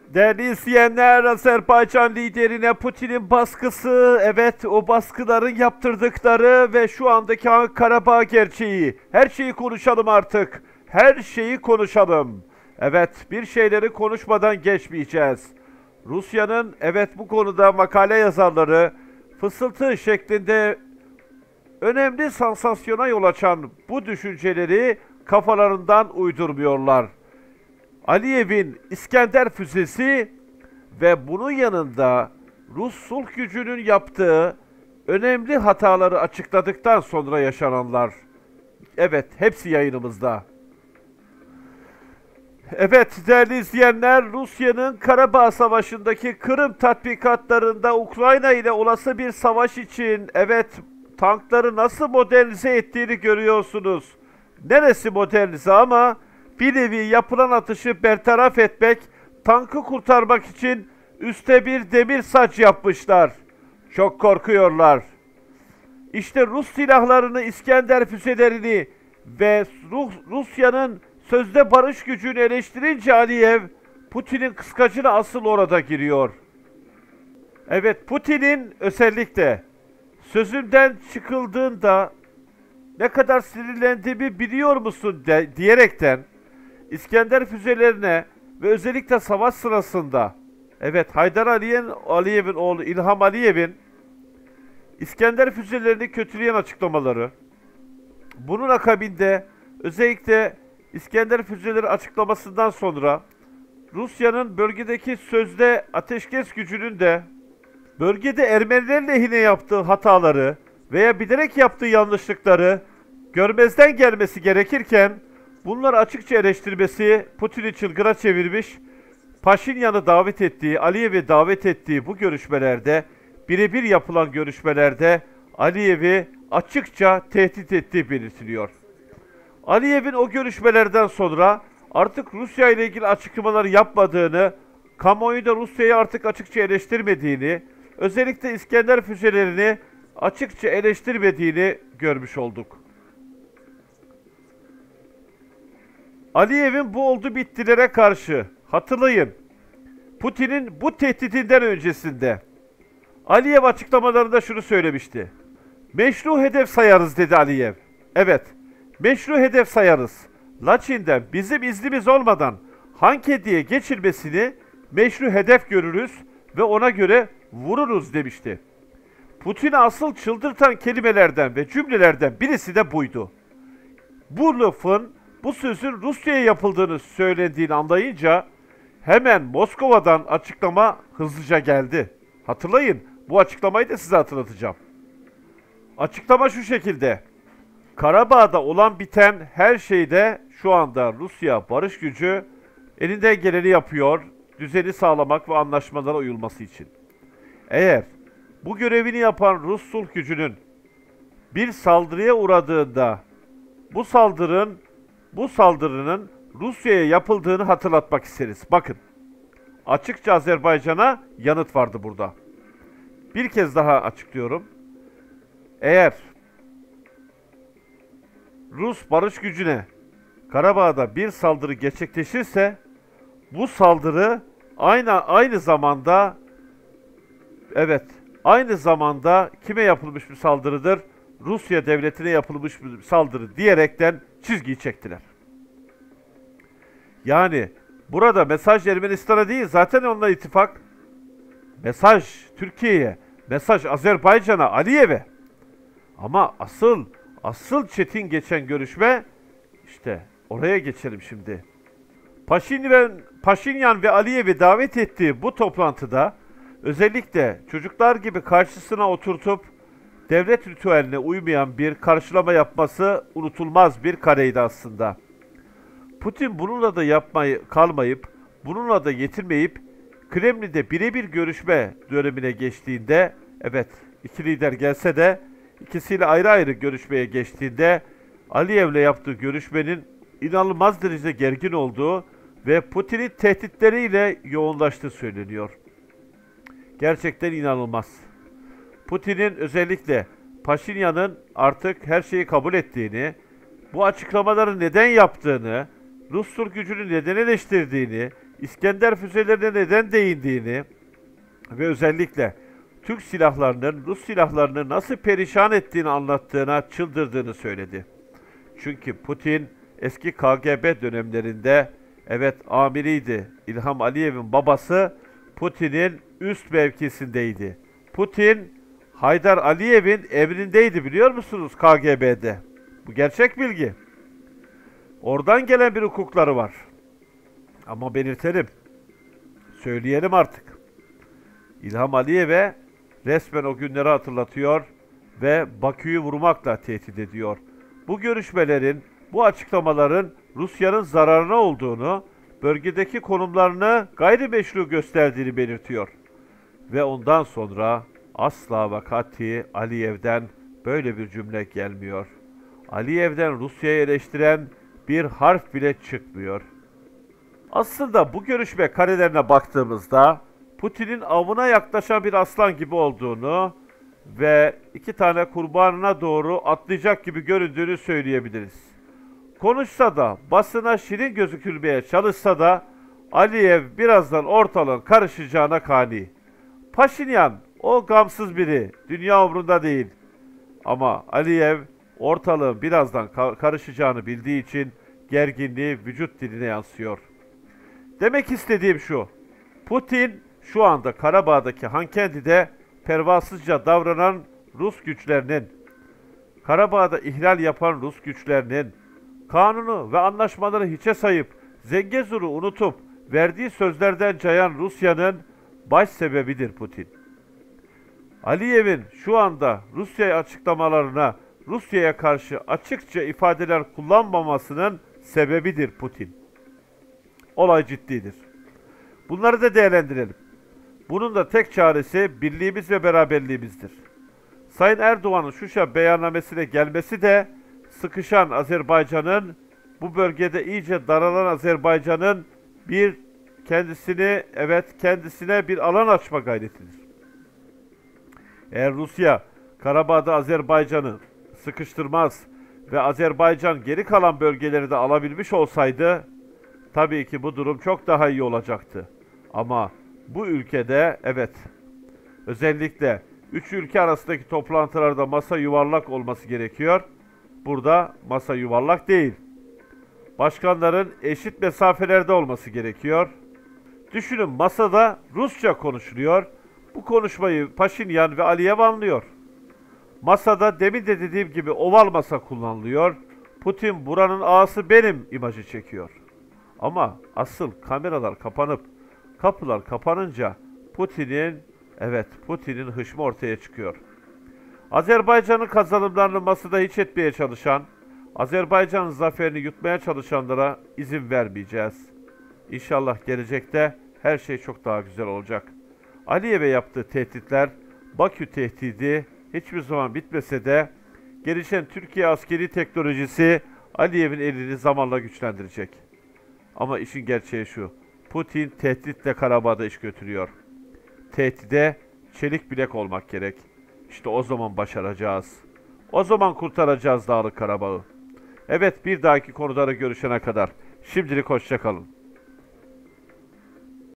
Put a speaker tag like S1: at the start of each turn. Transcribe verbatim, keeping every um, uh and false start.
S1: Değerli izleyenler, Azerbaycan liderine Putin'in baskısı, evet o baskıların yaptırdıkları ve şu andaki Karabağ gerçeği. Her şeyi konuşalım artık. Her şeyi konuşalım. Evet, bir şeyleri konuşmadan geçmeyeceğiz. Rusya'nın evet bu konuda makale yazarları fısıltı şeklinde önemli sansasyona yol açan bu düşünceleri kafalarından uydurmuyorlar. Aliyev'in İskender füzesi ve bunun yanında Rus sulh gücünün yaptığı önemli hataları açıkladıktan sonra yaşananlar. Evet, hepsi yayınımızda. Evet değerli izleyenler, Rusya'nın Karabağ Savaşı'ndaki Kırım tatbikatlarında Ukrayna ile olası bir savaş için evet tankları nasıl modernize ettiğini görüyorsunuz. Neresi modernize ama bir nevi yapılan atışı bertaraf etmek, tankı kurtarmak için üste bir demir saç yapmışlar. Çok korkuyorlar. İşte Rus silahlarını, İskender füzelerini ve Rus, Rusya'nın sözde barış gücünü eleştirince Aliyev, Putin'in kıskacına asıl orada giriyor. Evet, Putin'in özellikle sözümden çıkıldığında ne kadar sinirlendiğimi biliyor musun de, diyerekten İskender füzelerine ve özellikle savaş sırasında evet Haydar Aliyev, Aliyev'in oğlu İlham Aliyev'in İskender füzelerini kötüleyen açıklamaları, bunun akabinde özellikle İskender füzeleri açıklamasından sonra Rusya'nın bölgedeki sözde ateşkes gücünün de bölgede Ermeniler lehine yaptığı hataları veya bilerek yaptığı yanlışlıkları görmezden gelmesi gerekirken bunları açıkça eleştirmesi Putin'i çılgına çevirmiş, Paşinyan'ı davet ettiği, Aliyev'i davet ettiği bu görüşmelerde, birebir yapılan görüşmelerde Aliyev'i açıkça tehdit ettiği belirtiliyor. Aliyev'in o görüşmelerden sonra artık Rusya ile ilgili açıklamaları yapmadığını, kamuoyunda Rusya'yı artık açıkça eleştirmediğini, özellikle İskender füzelerini açıkça eleştirmediğini görmüş olduk. Aliyev'in bu oldu bittilere karşı hatırlayın, Putin'in bu tehditinden öncesinde Aliyev açıklamalarında şunu söylemişti. Meşru hedef sayarız dedi Aliyev. Evet, meşru hedef sayarız. Laçin'den bizim iznimiz olmadan Hankedi'ye geçilmesini meşru hedef görürüz ve ona göre vururuz demişti. Putin'i asıl çıldırtan kelimelerden ve cümlelerden birisi de buydu. Bu lafın, bu sözün Rusya'ya yapıldığını söylediğini anlayınca hemen Moskova'dan açıklama hızlıca geldi. Hatırlayın, bu açıklamayı da size hatırlatacağım. Açıklama şu şekilde. Karabağ'da olan biten her şeyde şu anda Rusya barış gücü elinden geleni yapıyor, düzeni sağlamak ve anlaşmalara uyulması için. Eğer bu görevini yapan Rus sulh gücünün bir saldırıya uğradığında bu saldırının bu saldırının Rusya'ya yapıldığını hatırlatmak isteriz. Bakın, açıkça Azerbaycan'a yanıt vardı burada. Bir kez daha açıklıyorum. Eğer Rus barış gücüne Karabağ'da bir saldırı gerçekleşirse bu saldırı aynı aynı zamanda evet aynı zamanda kime yapılmış bir saldırıdır? Rusya devletine yapılmış bir saldırı diyerekten çizgiyi çektiler. Yani burada mesaj Ermenistan'a değil, zaten onunla ittifak. Mesaj Türkiye'ye, mesaj Azerbaycan'a, Aliyev'e. Ama asıl asıl çetin geçen görüşme işte oraya geçelim şimdi. Paşinyan, Paşinyan ve Aliyev'i davet ettiği bu toplantıda özellikle çocuklar gibi karşısına oturtup devlet ritüeline uymayan bir karşılama yapması unutulmaz bir kareydi aslında. Putin bununla da yapmayı kalmayıp, bununla da yetinmeyip Kremlin'de birebir görüşme dönemine geçtiğinde, evet iki lider gelse de ikisiyle ayrı ayrı görüşmeye geçtiğinde Aliyev'le yaptığı görüşmenin inanılmaz derecede gergin olduğu ve Putin'in tehditleriyle yoğunlaştığı söyleniyor. Gerçekten inanılmaz. Putin'in özellikle Paşinyan'ın artık her şeyi kabul ettiğini, bu açıklamaları neden yaptığını, Rus Türk gücünü neden eleştirdiğini, İskender füzelerine neden değindiğini ve özellikle Türk silahlarının Rus silahlarını nasıl perişan ettiğini anlattığına çıldırdığını söyledi. Çünkü Putin eski K G B dönemlerinde evet amiriydi. İlham Aliyev'in babası Putin'in üst mevkisindeydi. Putin Haydar Aliyev'in emrindeydi biliyor musunuz K G B'de? Bu gerçek bilgi. Oradan gelen bir hukukları var. Ama belirtelim, söyleyelim artık. İlham Aliyev'e resmen o günleri hatırlatıyor ve Bakü'yü vurmakla tehdit ediyor. Bu görüşmelerin, bu açıklamaların Rusya'nın zararına olduğunu, bölgedeki konumlarını gayrimeşru gösterdiğini belirtiyor. Ve ondan sonra asla ve kati Aliyev'den böyle bir cümle gelmiyor. Aliyev'den Rusya'yı eleştiren bir harf bile çıkmıyor. Aslında bu görüşme karelerine baktığımızda Putin'in avına yaklaşan bir aslan gibi olduğunu ve iki tane kurbanına doğru atlayacak gibi göründüğünü söyleyebiliriz. Konuşsa da, basına şirin gözükülmeye çalışsa da Aliyev birazdan ortalığın karışacağına kani. Paşinyan o gamsız biri, dünya umrunda değil. Ama Aliyev ortalığın birazdan karışacağını bildiği için gerginliği vücut diline yansıyor. Demek istediğim şu, Putin şu anda Karabağ'daki Hankendi'de pervasızca davranan Rus güçlerinin, Karabağ'da ihlal yapan Rus güçlerinin, kanunu ve anlaşmaları hiçe sayıp Zengezur'u unutup verdiği sözlerden cayan Rusya'nın baş sebebidir Putin. Aliyev'in şu anda Rusya'ya açıklamalarına, Rusya'ya karşı açıkça ifadeler kullanmamasının sebebidir Putin. Olay ciddidir. Bunları da değerlendirelim. Bunun da tek çaresi birliğimiz ve beraberliğimizdir. Sayın Erdoğan'ın Şuşa beyannamesine gelmesi de sıkışan Azerbaycan'ın, bu bölgede iyice daralan Azerbaycan'ın bir kendisini, evet kendisine bir alan açma gayretidir. Eğer Rusya Karabağ'da Azerbaycan'ı sıkıştırmaz ve Azerbaycan geri kalan bölgeleri de alabilmiş olsaydı, tabii ki bu durum çok daha iyi olacaktı. Ama bu ülkede evet, özellikle üç ülke arasındaki toplantılarda masa yuvarlak olması gerekiyor. Burada masa yuvarlak değil. Başkanların eşit mesafelerde olması gerekiyor. Düşünün, masada Rusça konuşuluyor. Bu konuşmayı Paşinyan ve Aliyev anlıyor. Masada demin de dediğim gibi oval masa kullanılıyor. Putin buranın ağası benim imajı çekiyor. Ama asıl kameralar kapanıp kapılar kapanınca Putin'in, evet Putin'in hışmı ortaya çıkıyor. Azerbaycan'ın kazanımlarını masada hiç etmeye çalışan, Azerbaycan'ın zaferini yutmaya çalışanlara izin vermeyeceğiz. İnşallah gelecekte her şey çok daha güzel olacak. Aliyev'e yaptığı tehditler, Bakü tehdidi hiçbir zaman bitmese de gelişen Türkiye askeri teknolojisi Aliyev'in elini zamanla güçlendirecek. Ama işin gerçeği şu, Putin tehditle Karabağ'da iş götürüyor. Tehdide çelik bilek olmak gerek. İşte o zaman başaracağız. O zaman kurtaracağız Dağlık Karabağ'ı. Evet, bir dahaki konuda görüşene kadar şimdilik hoşça kalın.